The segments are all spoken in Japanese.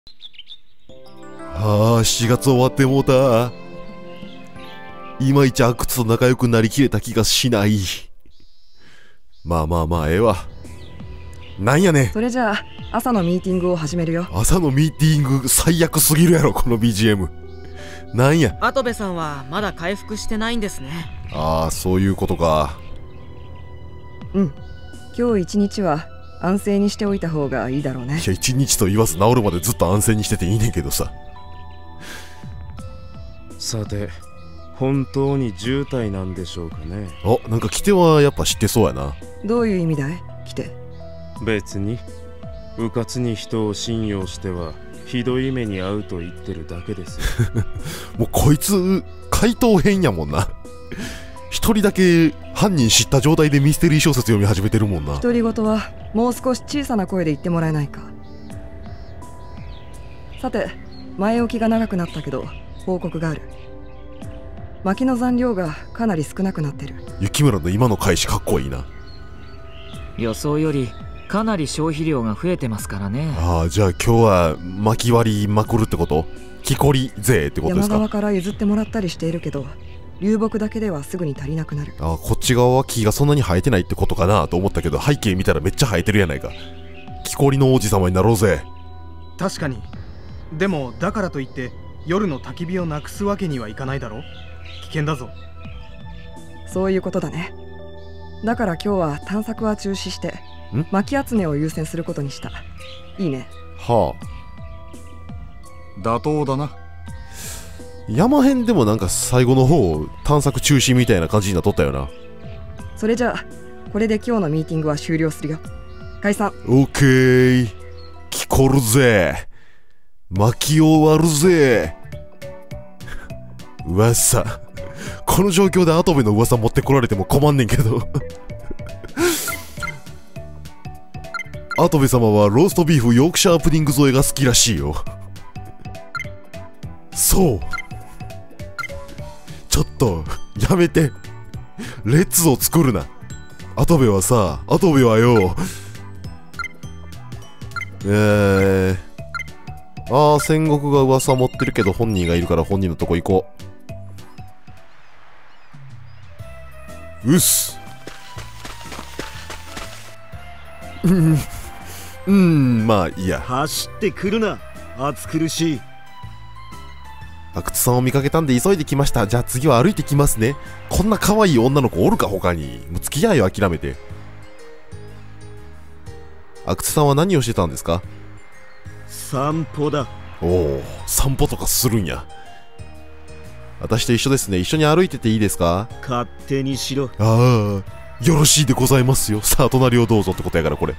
ああ、4月終わってもうた。いまいち阿久津と仲良くなりきれた気がしない。まあまあまあ、ええわ。なんやねん。 それじゃあ朝のミーティングを始めるよ。 朝のミーティング最悪すぎるやろ、この BGM。なんや。 跡部さんはまだ回復してないんですね。 ああ、そういうことか。 うん、今日一日は安静にしておいた方がいいだろうね。 いや、一日と言わず治るまでずっと安静にしてていいねんけどさ。 さて、本当に10体なんでしょうかね。 あ、なんか来てはやっぱ知ってそうやな。 どういう意味だい来て。 別に迂闊に人を信用してはひどい目に遭うと言ってるだけですよ。 もうこいつ怪盗編やもんな。一人だけ犯人知った状態でミステリー小説読み始めてるもんな。 独り言はもう少し小さな声で言ってもらえないか。さて、前置きが長くなったけど報告がある。薪の残量がかなり少なくなってる。 雪村の今の返しかっこいいな。 予想よりかなり消費量が増えてますからね。 ああ、じゃあ今日は薪割りまくるってこと？木こり税ってことですか？ 山側から譲ってもらったりしているけど、流木だけではすぐに足りなくなる。 ああ、こっち側は木がそんなに生えてないってことかなと思ったけど、背景見たらめっちゃ生えてるやないか。木こりの王子様になろうぜ。 確かに。でもだからといって夜の焚き火をなくすわけにはいかないだろ。危険だぞ。 そういうことだね。だから今日は探索は中止して薪集めを優先することにした。いいね。 はあ、妥当だな。 山辺でもなんか最後の方探索中止みたいな感じになっとったよな。 それじゃあこれで今日のミーティングは終了するよ。解散。 オッケー。聞こるぜ。薪を割るぜ。噂。この状況で跡部の噂持ってこられても困んねんけど。跡部様はローストビーフヨークシャープディング添えが好きらしいよ。そう。ちょっとやめて。列を作るな。跡部はさ、跡部はよ。ああ、戦国が噂持ってるけど本人がいるから本人のとこ行こう。うっす。まあいいや。 走ってくるな、暑苦しい。 阿久津さんを見かけたんで急いできました。じゃあ次は歩いてきますね。こんな可愛い女の子おるか他に。もう付き合いを諦めて。阿久津さんは何をしてたんですか？ 散歩だ。 おお、散歩とかするんや。私と一緒ですね。一緒に歩いてていいですか？ 勝手にしろ。 ああ、よろしいでございますよ。さあ隣をどうぞってことやから、これ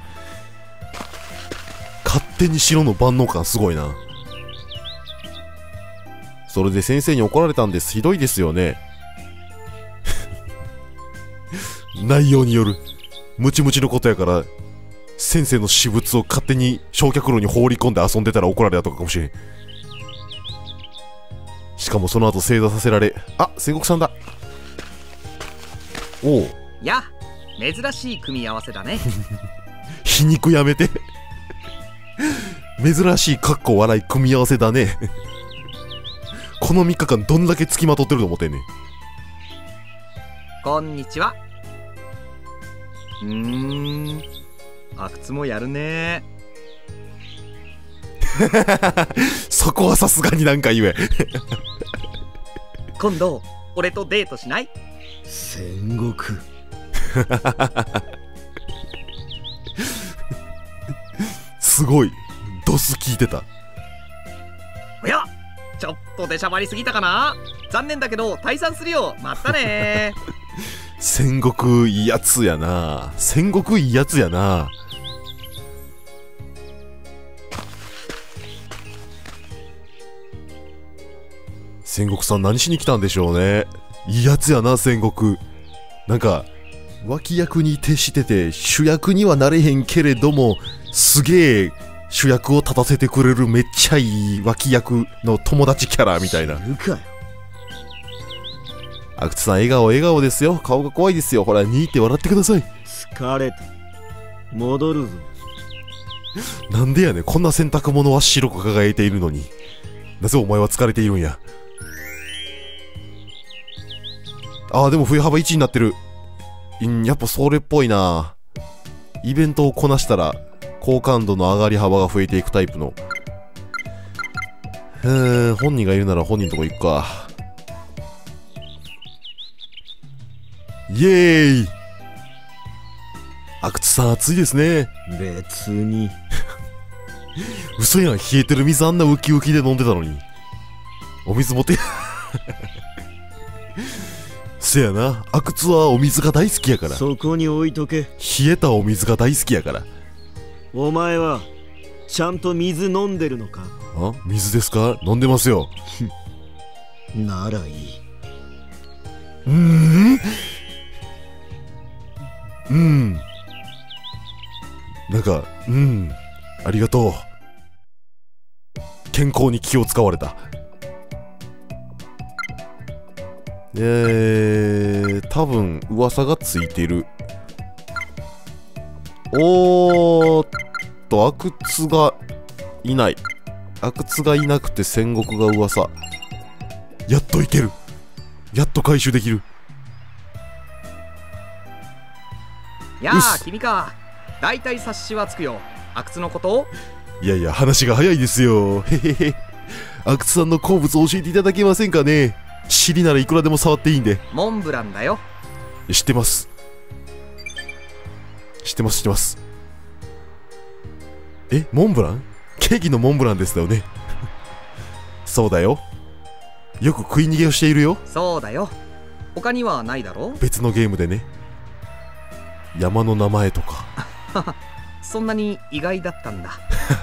勝手にしろの万能感すごいな。それで先生に怒られたんです。ひどいですよね。内容によるムチムチのことやから、先生の私物を勝手に焼却炉に放り込んで遊んでたら怒られたとかかもしれん。しかもその後正座させられ、あ、戦国さんだ。おお。 や、珍しい組み合わせだね。 皮肉やめて。珍しいかっこ笑い組み合わせだね。この3日間どんだけ付きまとってると思ってんねん。 こんにちは。阿久津もやるね。 そこはさすがになんか言え。 今度俺とデートしない？ 戦国。 すごいドス聞いてた。 おや、ちょっと出しゃばりすぎたかな。残念だけど退散するよ。またね。 戦国いいやつやな。戦国いいやつやな。戦国さん何しに来たんでしょうね。いいやつやな、戦国。なんか脇役に徹してて主役にはなれへんけれども、すげえ主役を立たせてくれるめっちゃいい脇役の友達キャラみたいな。阿久津さん笑顔笑顔ですよ。顔が怖いですよ。ほらにーって笑ってください。 疲れた。戻るぞ。 なんでやねん、こんな洗濯物は白く輝いているのに、なぜお前は疲れているんや。ああ、でも冬幅1になってる。やっぱそれっぽいな。イベントをこなしたら好感度の上がり幅が増えていくタイプの。本人がいるなら本人のとこ行くか。イエーイ。阿久津さん暑いですね。 別に。 嘘やん、冷えてる水あんなウキウキで飲んでたのに。お水持ってせやな、阿久津はお水が大好きやから。 そこに置いとけ。 冷えたお水が大好きやから。 お前はちゃんと水飲んでるのか？ あ、水ですか？飲んでますよ。 ならいい。 なんか、ありがとう。健康に気を使われた。多分噂がついてる。阿久津がいない。阿久津がいなくて戦国が噂。やっといける。やっと回収できる。 やあ、君か。だいたい察しはつくよ。阿久津のこと？ いやいや、話が早いですよ。へへへ。阿久津さんの好物を教えていただけませんかね。尻ならいくらでも触っていいんで。 モンブランだよ。 知ってます。知ってます、知ってます。モンブラン？ケーキのモンブランですよね。そうだよ。よく食い逃げをしているよ。 そうだよ。他にはないだろ？ 別のゲームでね。山の名前とか。 そんなに意外だったんだ。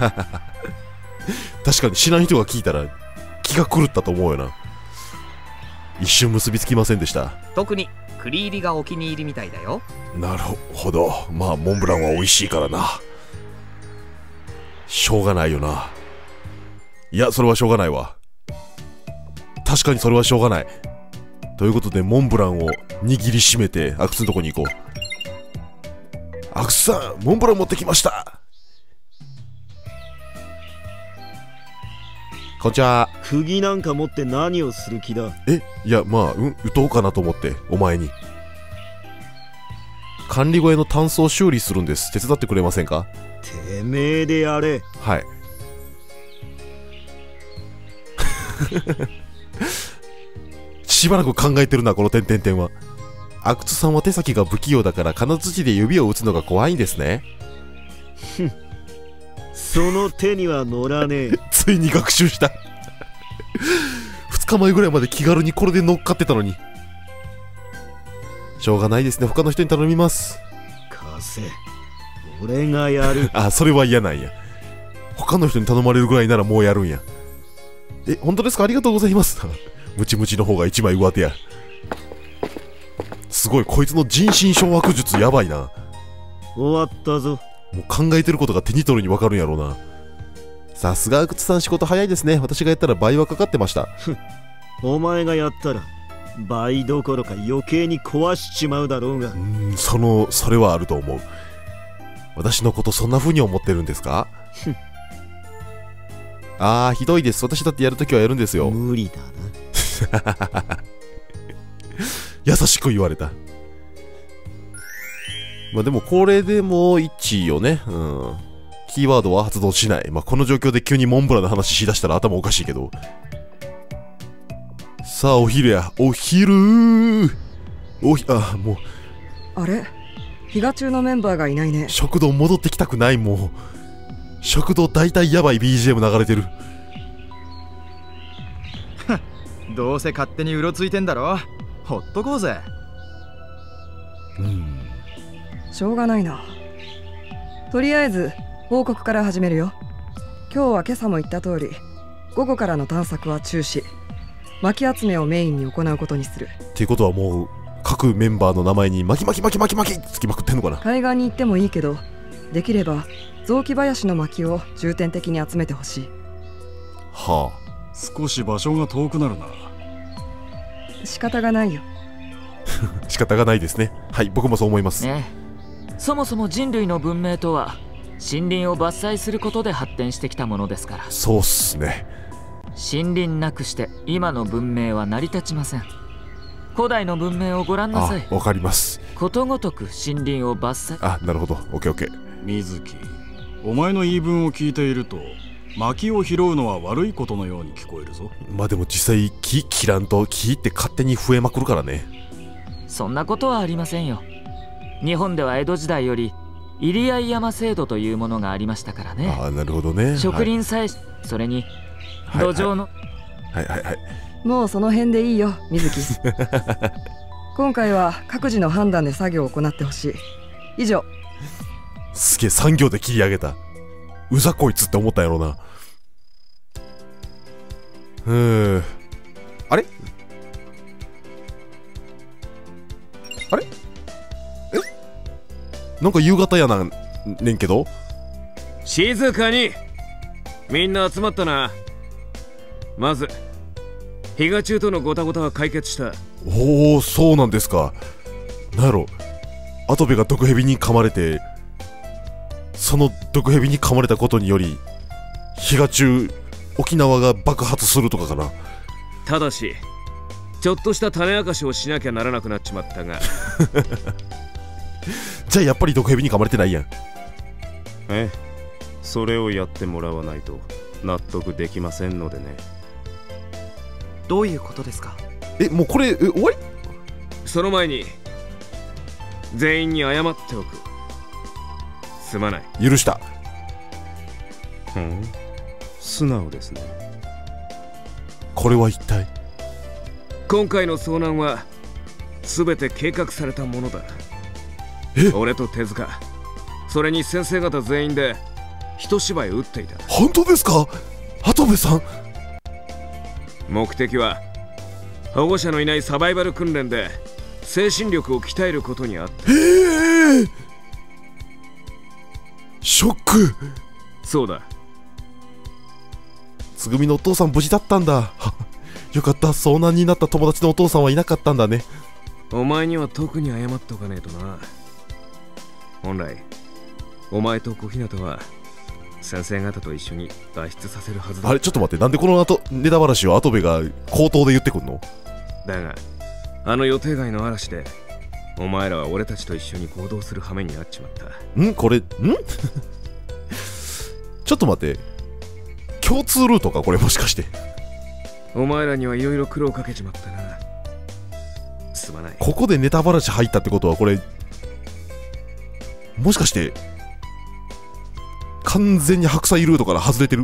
確かに知らん人が聞いたら気が狂ったと思うよな。一瞬結びつきませんでした。 特に栗入りがお気に入りみたいだよ。 なるほど。まあモンブランは美味しいからな。しょうがないよな。いや、それはしょうがないわ。確かにそれはしょうがない。ということでモンブランを握りしめて阿久津のとこに行こう。阿久津さん、モンブラン持ってきました。こんにちは。 釘なんか持って何をする気だ？ いや、まあ、打とうかなと思って、お前に。管理小屋のタンスを修理するんです。手伝ってくれませんか？ てめえでやれ。 はい。しばらく考えてるな、この点々点は。阿久津さんは手先が不器用だから金槌で指を打つのが怖いんですね。 その手には乗らねえ。 ついに学習した。2日前ぐらいまで気軽にこれで乗っかってたのに。しょうがないですね。他の人に頼みます。 貸せ。俺がやる。 あ、それは嫌なんや。他の人に頼まれるぐらいならもうやるんや。本当ですか？ありがとうございます。ムチムチの方が一枚上手や。すごい、こいつの人心掌握術やばいな。 終わったぞ。 もう考えてることが手に取るに分かるんやろうな。さすが阿久津さん、仕事早いですね。私がやったら倍はかかってました。 お前がやったら倍どころか余計に壊しちまうだろうが。 それはあると思う。私のことそんな風に思ってるんですか？あー、ひどいです。私だってやるときはやるんですよ。 無理だな。 優しく言われた。まあでもこれでも1位よね。キーワードは発動しない。まあこの状況で急にモンブランの話しだしたら頭おかしいけど。さあお昼や。お昼もう。 あれ、日が中のメンバーがいないね。 食堂戻ってきたくない。もう食堂大体やばい BGM 流れてる。 どうせ勝手にうろついてんだろ。ほっとこうぜ。 しょうがないな。とりあえず報告から始めるよ。今日は今朝も言った通り、午後からの探索は中止。巻き集めをメインに行うことにする。 っていうことはもう各メンバーの名前に巻きつきまくってんのかな。 海岸に行ってもいいけど、できれば雑木林の薪を重点的に集めてほしい。 はあ、少し場所が遠くなるな。 仕方がないよ。 仕方がないですね。はい、僕もそう思います。 ね、そもそも人類の文明とは森林を伐採することで発展してきたものですから。 そうっすね。 森林なくして今の文明は成り立ちません。古代の文明をご覧なさい。 わかります。 ことごとく森林を伐採。 なるほど。オッケーオッケー。 水木、お前の言い分を聞いていると薪を拾うのは悪いことのように聞こえるぞ。 まあでも実際木切らんと木って勝手に増えまくるからね。 そんなことはありませんよ。日本では江戸時代より入合山制度というものがありましたからね。 なるほどね。 植林さえ、それに土壌の、 もうその辺でいいよ水木。今回は各自の判断で作業を行ってほしい。以上。 すげえ産業で切り上げた。うざこいつって思ったんやろうな。あれなんか夕方やなねんけど。 静かに。みんな集まったな。まず比嘉中とのゴタゴタは解決した。 おお、そうなんですか。なんやろ、跡部が毒蛇に噛まれて、その毒蛇に噛まれたことにより比嘉中沖縄が爆発するとかかな。 ただしちょっとした種明かしをしなきゃならなくなっちまったが。 じゃあやっぱり毒蛇に噛まれてないやん。 それをやってもらわないと納得できませんのでね。 どういうことですか？ もうこれ終わり？ その前に全員に謝っておく。すまない。 許した。 素直ですね。 これは一体？ 今回の遭難は全て計画されたものだ。俺と手塚、それに先生方全員で一芝居打っていた。 本当ですか、跡部さん？ 目的は保護者のいないサバイバル訓練で精神力を鍛えることにあった。 ショック。 そうだ。 つぐみのお父さん無事だったんだ。よかった。遭難になった友達のお父さんはいなかったんだね。 お前には特に謝っとかねえとな。本来お前と小日向は先生方と一緒に脱出させるはずだ。 あれ、ちょっと待って、なんでこのネタ話を跡部が口頭で言ってくんの？だがあの予定外の嵐でお前らは俺たちと一緒に行動する羽目になっちまった。 これちょっと待って、共通ルートかこれ、もしかして。 お前らにはいろいろ苦労かけちまったな。すまない。 ここでネタ話入ったってことは、これもしかして完全に白菜ルートから外れてる？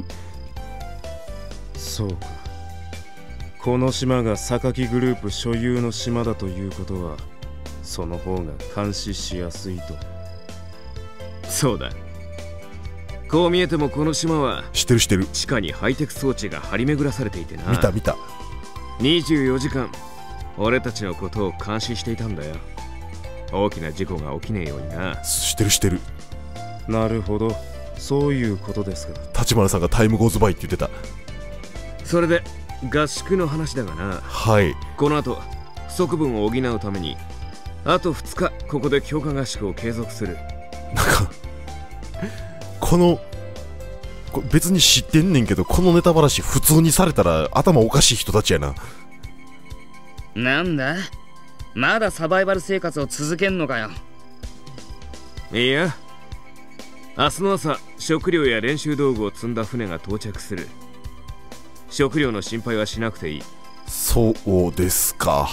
そうか。この島が榊グループ所有の島だということはその方が監視しやすいと。そうだ。こう見えてもこの島は知ってる地下にハイテク装置が張り巡らされていてな。 見た。 24時間俺たちのことを監視していたんだよ。大きな事故が起きねえようにな。 知ってる。 なるほど、そういうことですか。 立花さんがタイムゴーズバイって言ってた。 それで合宿の話だがな。 はい。 この後不足分を補うためにあと2日ここで強化合宿を継続する。 なんかこ別に知ってんねんけど、このネタ話普通にされたら頭おかしい人たちやな。 なんだ、まだサバイバル生活を続けんのかよ。 いや、明日の朝食料や練習道具を積んだ船が到着する。食料の心配はしなくていい。 そうですか。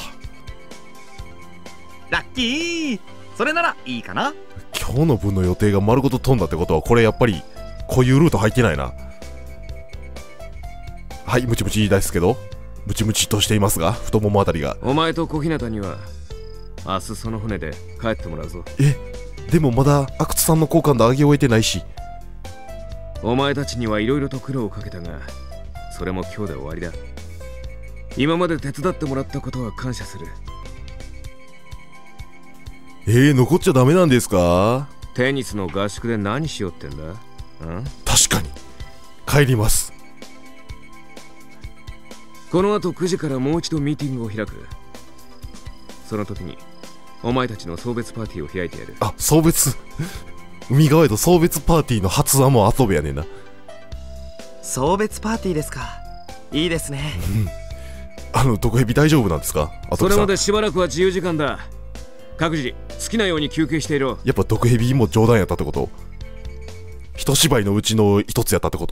ラッキー。それならいいかな。 今日の分の予定が丸ごと飛んだってことは、これやっぱりこういうルート入ってないな。はい、ムチムチですけど、ムチムチとしていますが、太ももあたりが。 お前と小日向には明日その船で帰ってもらうぞ。 でもまだ阿久津さんの好感度上げ終えてないし。 お前たちにはいろいろと苦労をかけたが、それも今日で終わりだ。今まで手伝ってもらったことは感謝する。 残っちゃダメなんですか？ テニスの合宿で何しようってんだ？ 確かに帰ります。 この後9時からもう一度ミーティングを開く。その時にお前たちの送別パーティーを開いてやる。 送別海側へと送別パーティーの発案も遊べやねんな。 送別パーティーですか。いいですね。 毒蛇大丈夫なんですか？ それまでしばらくは自由時間だ。各自好きなように休憩していろ。 やっぱ毒蛇も冗談やったってこと？一芝居のうちの一つやったってこと？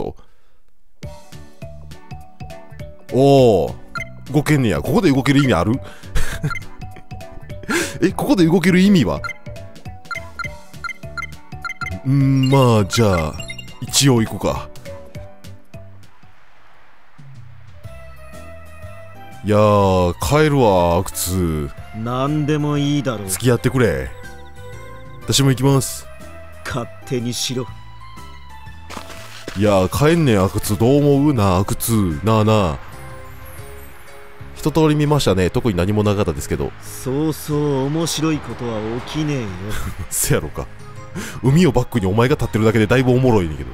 おお、動けんねや。ここで動ける意味ある？ここで動ける意味は？まあじゃあ一応行こうか。いやー、帰るわ、阿久津。 何でもいいだろう。 付き合ってくれ。私も行きます。 勝手にしろ。 いやー、帰んねん、阿久津。どう思うな、阿久津。なあなあ。一通り見ましたね。特に何もなかったですけど。 そうそう面白いことは起きねえよ。 せやろか。海をバックにお前が立ってるだけでだいぶおもろいねんけ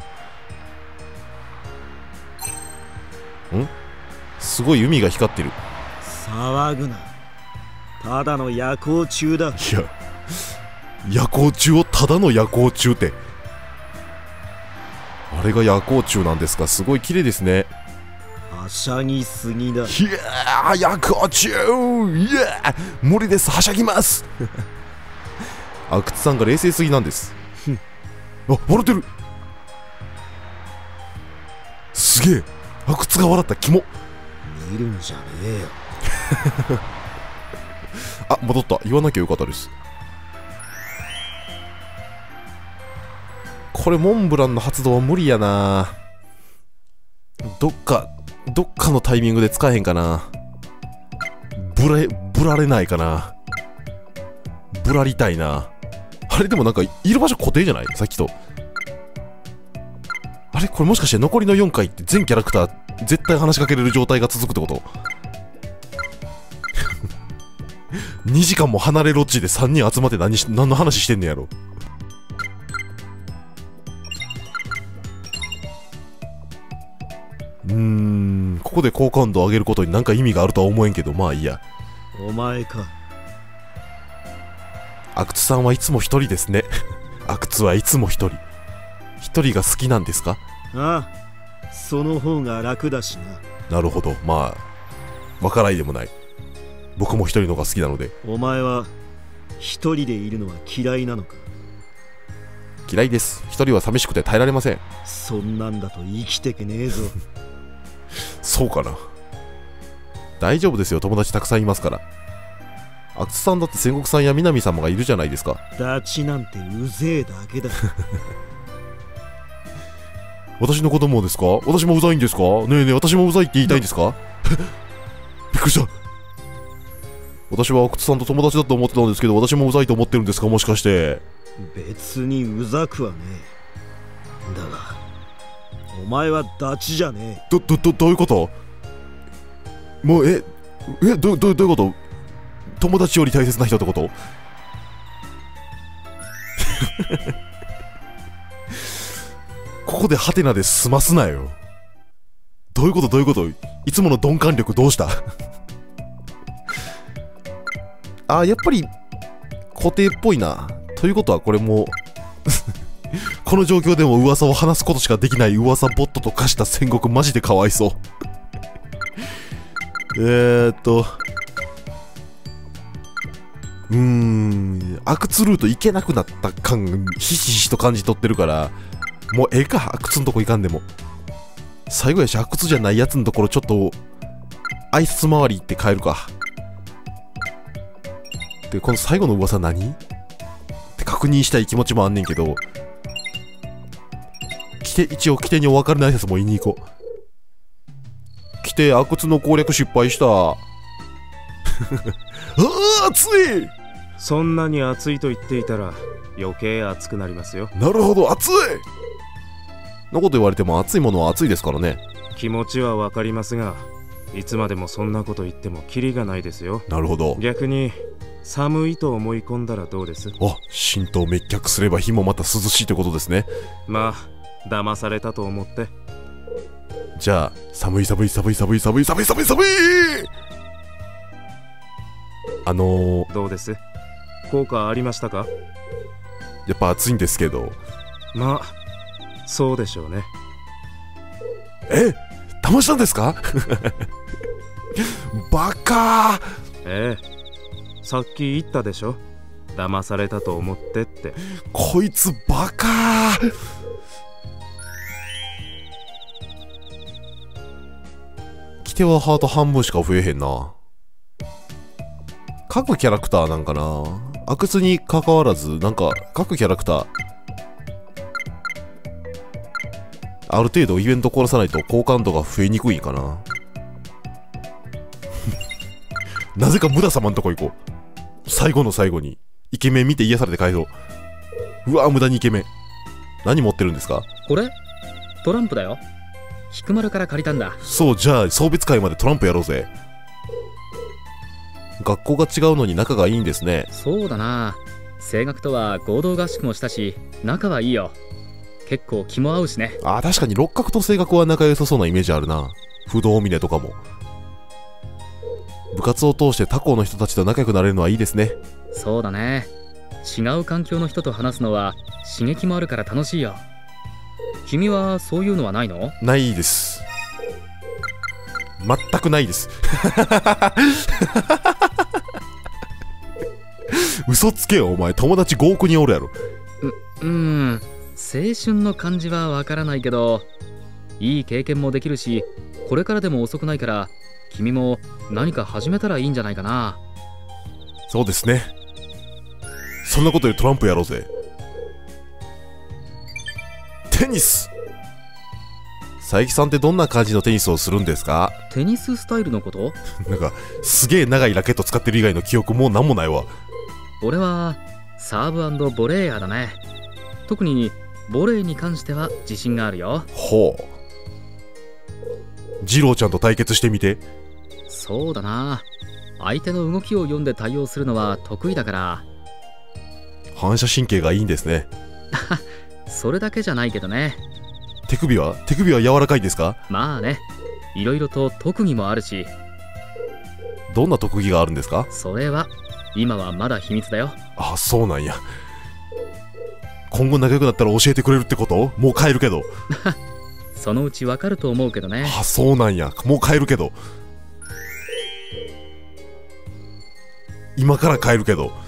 ど。すごい海が光ってる。 騒ぐな。ただの夜行中だ。 いや、夜行中をただの夜行中って。あれが夜行中なんですか。すごい綺麗ですね。 はしゃぎすぎだ。 いやー、夜行中。いやー、無理です。はしゃぎます。阿久津さんが冷静すぎなんです。あ、笑ってる。すげえ。阿久津が笑った。キモ。 見るんじゃねえよ。 あ、戻った。言わなきゃよかったです。これモンブランの発動は無理やな。どっかのタイミングで使えへんかな。ぶられないかな。ぶらりたいな。あれでもなんかいる場所固定じゃない？さっきと。あれこれもしかして残りの4回って全キャラクター絶対話しかけれる状態が続くってこと？2時間も離れロッジで3人集まって何の話してんねやろ。ここで好感度上げることに何か意味があるとは思えんけど、まあいいや。 お前か。 阿久津さんはいつも一人ですね。阿久津はいつも一人。一人が好きなんですか？ ああ、その方が楽だしな。 なるほど。まあわからないでもない。僕も一人のが好きなので。 お前は一人でいるのは嫌いなのか？ 嫌いです。一人は寂しくて耐えられません。 そんなんだと生きてけねえぞ。 そうかな。大丈夫ですよ。友達たくさんいますから。阿久津さんだって戦国さんや南様がいるじゃないですか。 ダチなんてうぜえだけだ。 私のこともですか？私もうざいんですか？ねえねえ、私もうざいって言いたいんですか？びっくりした。私は阿久津さんと友達だと思ってたんですけど、私もうざいと思ってるんですか？もしかして。 別にうざくはねえ。だがお前はダチじゃねえ。 どういうこと？もうどういうこと？友達より大切な人ってこと？ここでハテナで済ますなよ。どういうこと？いつもの鈍感力どうした？あ、やっぱり固定っぽいな。ということはこれもこの状況でも噂を話すことしかできない噂ボットと化した戦国、マジでかわいそう。阿久津ルート行けなくなった感ひしひしと感じ取ってるから、もうか、阿久津のとこ行かんでも。最後やし阿久津じゃないやつのところちょっと挨拶回り行って帰るか。で、この最後の噂何？って確認したい気持ちもあんねんけど、一応規定にお別れの挨拶も言いに行こう。来て、阿久津の攻略失敗した。ああ、熱い。 そんなに熱いと言っていたら余計熱くなりますよ。 なるほど、熱いのこと言われても熱いものは熱いですからね。 気持ちはわかりますが、いつまでもそんなこと言ってもキリがないですよ。 なるほど。 逆に寒いと思い込んだらどうです？ あ、浸透滅却すれば火もまた涼しいってことですね。 まあ騙されたと思って。 じゃあ寒いどうです？効果ありましたか？ やっぱ暑いんですけど、 まあそうでしょうね。 え、騙したんですか？バカー。 ええ、さっき言ったでしょ、騙されたと思ってって。 こいつバカー。規定はハート半分しか増えへんな。各キャラクターなんかな、阿久津に関わらず、なんか各キャラクターある程度イベント殺さないと好感度が増えにくいんかな。なぜかムダ様のとこ行こう。最後の最後にイケメン見て癒されて帰ろう。うわ、無駄にイケメン。何持ってるんですか？ これトランプだよ。菊丸から借りたんだ。 そう、じゃあ送別会までトランプやろうぜ。学校が違うのに仲がいいんですね。 そうだな、声楽とは合同合宿もしたし仲はいいよ。結構気も合うしね。 あ、確かに六角と声楽は仲良さそうなイメージあるな。不動峰とかも。部活を通して他校の人たちと仲良くなれるのはいいですね。 そうだね、違う環境の人と話すのは刺激もあるから楽しいよ。君はそういうのはないの？ ないです。全くないです。嘘つけよ、お前。友達5億人おるやろ。 青春の感じはわからないけど、いい経験もできるし、これからでも遅くないから君も何か始めたらいいんじゃないかな。 そうですね。そんなことよりトランプやろうぜ。テニス。佐伯さんってどんな感じのテニスをするんですか？ テニススタイルのこと？ なんかすげえ長いラケット使ってる以外の記憶もうなんもないわ。 俺はサーブ&ボレーヤーだね。特にボレーに関しては自信があるよ。 ほう。二郎ちゃんと対決してみて。 そうだな、相手の動きを読んで対応するのは得意だから。 反射神経がいいんですね。 それだけじゃないけどね。 手首は柔らかいですか？ まあね、いろいろと特技もあるし。 どんな特技があるんですか？ それは今はまだ秘密だよ。 あ、そうなんや。今後仲良くなったら教えてくれるってこと？もう帰るけど。 そのうちわかると思うけどね。 あ、そうなんや。もう帰るけど。今から帰るけど。